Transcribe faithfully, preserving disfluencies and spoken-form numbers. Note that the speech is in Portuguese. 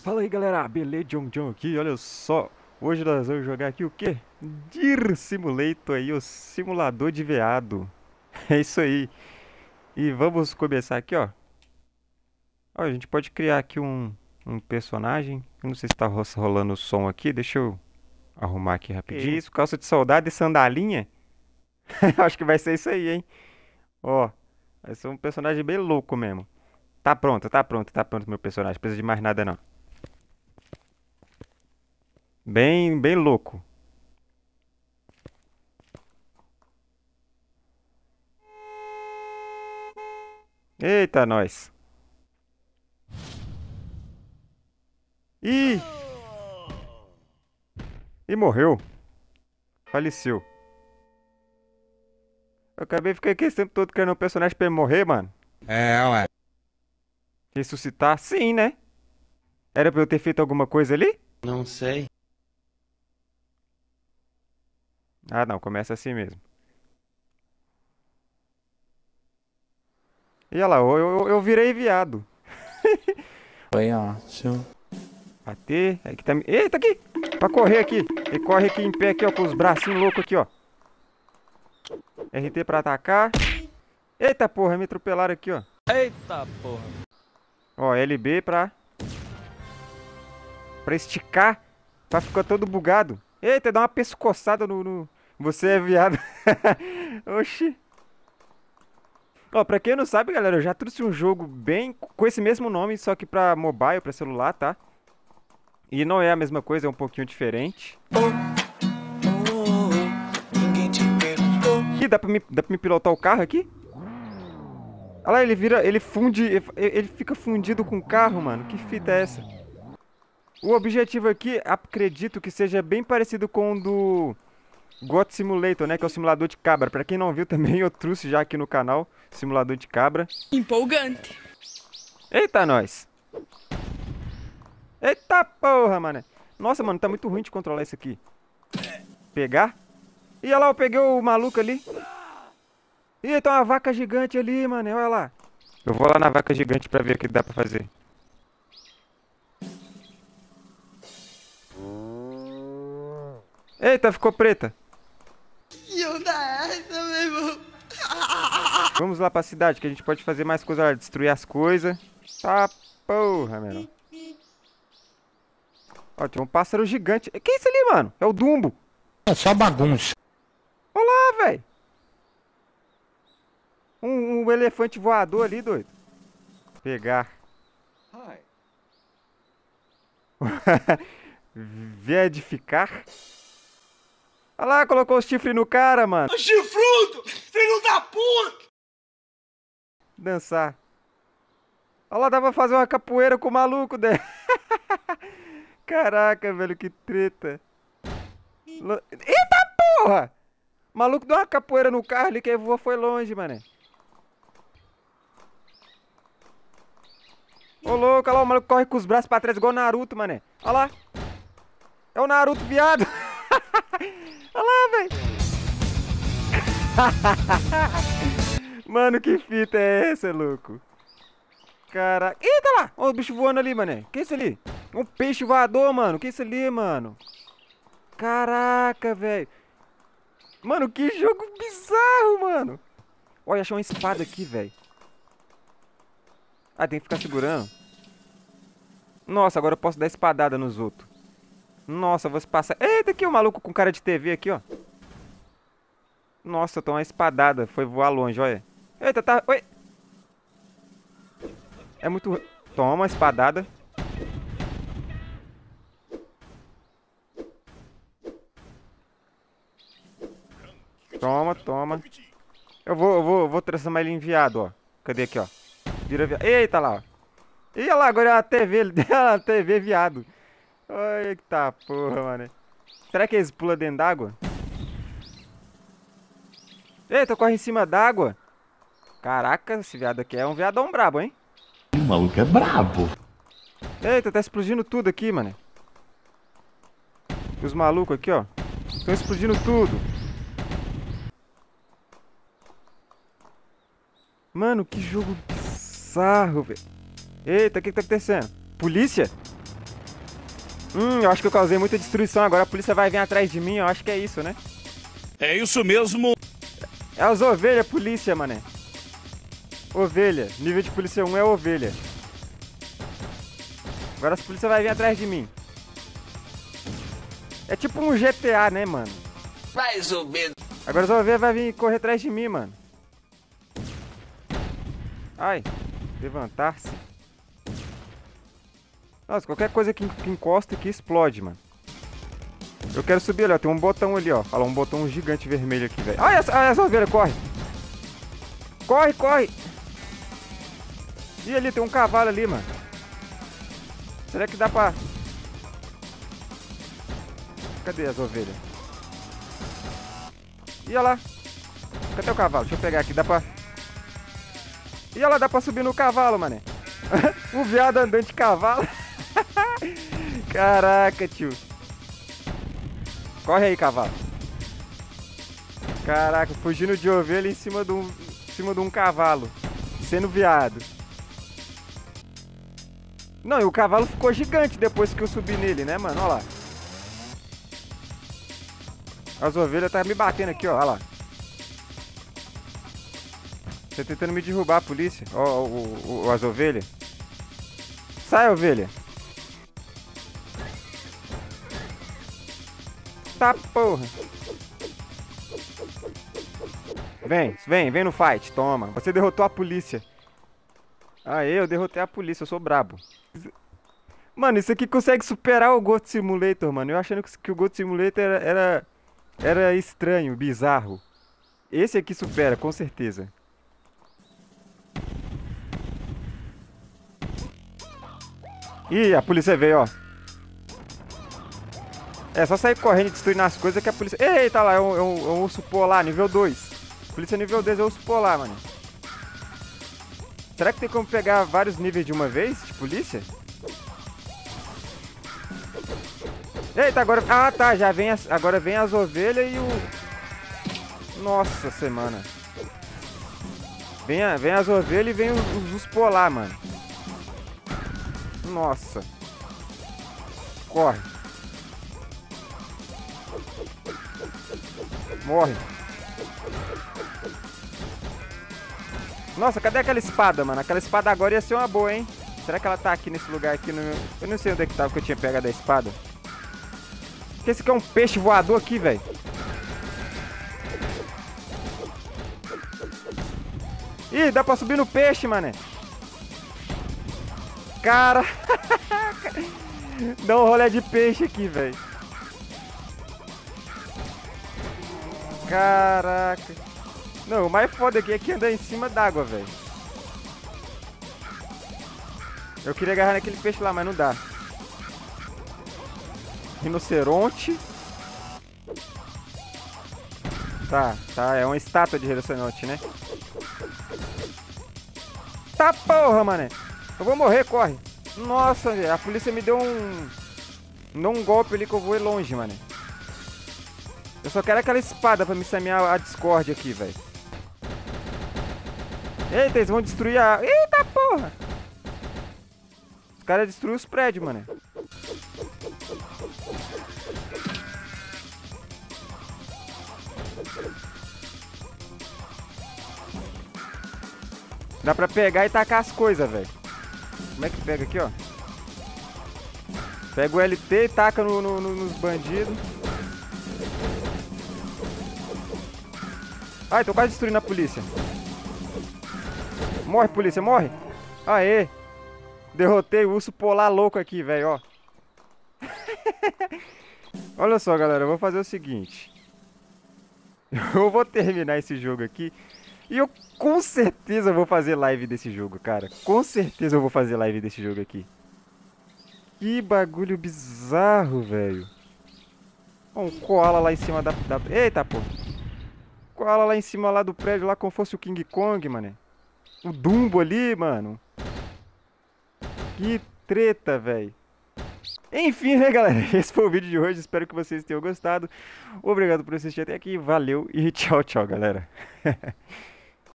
Fala aí galera, beleza? John John aqui, olha só. Hoje nós vamos jogar aqui o quê? Deer Simulator aí, o simulador de veado. É isso aí. E vamos começar aqui, ó. Ó, a gente pode criar aqui um, um personagem. Eu não sei se tá ro- rolando o som aqui, deixa eu arrumar aqui rapidinho. Isso, calça de soldado e sandalinha? Acho que vai ser isso aí, hein? Ó, vai ser um personagem bem louco mesmo. Tá pronto, tá pronto, tá pronto meu personagem, não precisa de mais nada não. Bem, bem louco. Eita, nós. Ih, e morreu. Faleceu. Eu acabei de ficar aqui esse tempo todo criando um personagem pra ele morrer, mano. É, ué. Ressuscitar? Sim, né? Era pra eu ter feito alguma coisa ali? Não sei. Ah, não, começa assim mesmo. E olha lá, eu, eu, eu virei viado. Foi ótimo. Bater. Aqui tá. Eita, aqui! Pra correr aqui. Ele corre aqui em pé, aqui, ó, com os bracinhos loucos aqui, ó. R T pra atacar. Eita porra, me atropelaram aqui, ó. Eita porra. Ó, L B pra. Pra esticar. Pra ficar todo bugado. Eita, dá uma pescoçada no. no... Você é viado. Oxi. Ó, pra quem não sabe, galera, eu já trouxe um jogo bem com esse mesmo nome, só que pra mobile, pra celular, tá? E não é a mesma coisa, é um pouquinho diferente. Ih, dá pra me, dá pra me pilotar o carro aqui? Olha lá, ele vira, ele funde, ele ele fica fundido com o carro, mano. Que fita é essa? O objetivo aqui, acredito que seja bem parecido com o do Goat Simulator, né? Que é o simulador de cabra. Pra quem não viu também, eu trouxe já aqui no canal, simulador de cabra. Empolgante. Eita, nós! Eita porra, mano! Nossa, mano, tá muito ruim de controlar isso aqui. Pegar? Ih, olha lá, eu peguei o maluco ali. Ih, tem uma vaca gigante ali, mano. Olha lá. Eu vou lá na vaca gigante pra ver o que dá pra fazer. Eita, ficou preta. Vamos lá pra cidade, que a gente pode fazer mais coisa lá. Destruir as coisas. Tá porra, mano. Ó, tem um pássaro gigante. Que é isso ali, mano? É o Dumbo. É só bagunça. Olha lá, velho. Um, um elefante voador ali, doido. Pegar. Verificar. Olha lá, colocou os chifres no cara, mano. Chifrudo! Filho da puta! Dançar. Olha lá, dá pra fazer uma capoeira com o maluco dele. Caraca, velho, que treta. Lo- Eita porra! O maluco deu uma capoeira no carro ali, que voou foi longe, mané. Ô louco, olha lá, o maluco corre com os braços pra trás igual o Naruto, mané. Olha lá. É o Naruto, viado. Olha lá, velho. Mano, que fita é essa, louco? Caraca. Eita lá! Olha o bicho voando ali, mané. Que isso ali? Um peixe voador, mano. Que isso ali, mano? Caraca, velho. Mano, que jogo bizarro, mano. Olha, achei uma espada aqui, velho. Ah, tem que ficar segurando. Nossa, agora eu posso dar espadada nos outros. Nossa, eu vou se passar. Eita, aqui o maluco com cara de T V aqui, ó. Nossa, eu tô uma espadada. Foi voar longe, olha. Eita, tá... Oi. É muito... Toma, uma espadada. Toma, toma. Eu vou, eu vou, eu vou transformar ele em viado, ó. Cadê aqui, ó? Vira viado. Eita lá, ó. Ih, olha lá, agora é uma T V. É uma T V viado. Eita porra, mano. Será que eles pulam dentro d'água? Eita, corre em cima d'água. Caraca, esse viado aqui é um viadão brabo, hein? O maluco é brabo. Eita, tá explodindo tudo aqui, mano. Os malucos aqui, ó. Estão explodindo tudo. Mano, que jogo bizarro, velho. Eita, o que que tá acontecendo? Polícia? Hum, eu acho que eu causei muita destruição. Agora a polícia vai vir atrás de mim. Eu acho que é isso, né? É isso mesmo. É as ovelhas, polícia, mané. Ovelha. Nível de polícia um é ovelha. Agora as polícias vai vir atrás de mim. É tipo um G T A, né, mano? Mais ou menos. Agora as ovelhas vai vir correr atrás de mim, mano. Ai. Levantar-se. Nossa, qualquer coisa que, que encosta aqui explode, mano. Eu quero subir ali, ó. Tem um botão ali, ó. Olha lá, um botão gigante vermelho aqui, velho. Ai, essa, ai, essa ovelha, corre. Corre, corre. Ih, ali, tem um cavalo ali, mano. Será que dá pra... Cadê as ovelhas? Ih, olha lá. Cadê o cavalo? Deixa eu pegar aqui, dá pra... Ih, olha lá, dá pra subir no cavalo, mané. O viado andando de cavalo. Caraca, tio. Corre aí, cavalo. Caraca, fugindo de ovelha em cima de um, em cima de um cavalo. Sendo viado. Não, e o cavalo ficou gigante depois que eu subi nele, né, mano? Olha lá. As ovelhas tá me batendo aqui, ó. Olha lá. Tá tentando me derrubar, a polícia. Ó, ó, ó, ó, as ovelhas. Sai, ovelha. Tá, porra. Vem, vem, vem no fight. Toma. Você derrotou a polícia. Aê, eu derrotei a polícia. Eu sou brabo. Mano, isso aqui consegue superar o Goat Simulator, mano. Eu achando que o Goat Simulator era, era, era estranho, bizarro. Esse aqui supera, com certeza. Ih, a polícia veio, ó. É só sair correndo e destruindo as coisas que a polícia... Eita lá, é um, é um, é um urso polar, nível dois. Polícia nível dois é urso polar, mano. Será que tem como pegar vários níveis de uma vez de polícia? Eita, agora... Ah, tá, já vem as... Agora vem as ovelhas e o... Nossa semana. Vem, a... vem as ovelhas e vem os, os ursos polar, mano. Nossa. Corre. Morre. Nossa, cadê aquela espada, mano? Aquela espada agora ia ser uma boa, hein? Será que ela tá aqui nesse lugar aqui no meu... Eu não sei onde é que tava que eu tinha pegado a espada. Que esse aqui é um peixe voador aqui, velho. Ih, dá pra subir no peixe, mané. Cara. Dá um rolê de peixe aqui, velho. Caraca. Não, o mais foda aqui é que anda em cima d'água, velho. Eu queria agarrar naquele peixe lá, mas não dá. Rinoceronte. Tá, tá, é uma estátua de rinoceronte, né? Tá porra, mané. Eu vou morrer, corre. Nossa, a polícia me deu um... Me deu um golpe ali que eu vou ir longe, mané. Eu só quero aquela espada pra me semear a discórdia aqui, velho. Eita, eles vão destruir a... Eita, porra! Os caras destruíram os prédios, mané. Dá pra pegar e tacar as coisas, velho. Como é que pega aqui, ó? Pega o L T e taca no, no, no, nos bandidos. Ai, tô quase destruindo a polícia. Morre, polícia, morre. Aê. Derrotei o urso polar louco aqui, velho, ó. Olha só, galera, eu vou fazer o seguinte. Eu vou terminar esse jogo aqui. E eu com certeza vou fazer live desse jogo, cara. Com certeza eu vou fazer live desse jogo aqui. Que bagulho bizarro, velho. Um koala lá em cima da... da... Eita, pô. Koala lá em cima lá do prédio, lá como fosse o King Kong, mané. O Dumbo ali, mano. Que treta, velho. Enfim, né, galera? Esse foi o vídeo de hoje. Espero que vocês tenham gostado. Obrigado por assistir até aqui. Valeu e tchau, tchau, galera.